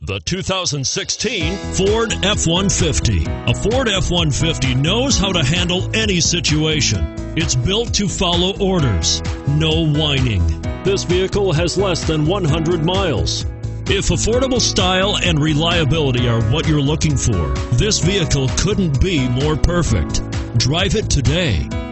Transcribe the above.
The 2016 Ford F-150. A Ford F-150 knows how to handle any situation. It's built to follow orders, no whining. This vehicle has less than 100 miles. If affordable style and reliability are what you're looking for, this vehicle couldn't be more perfect. Drive it today.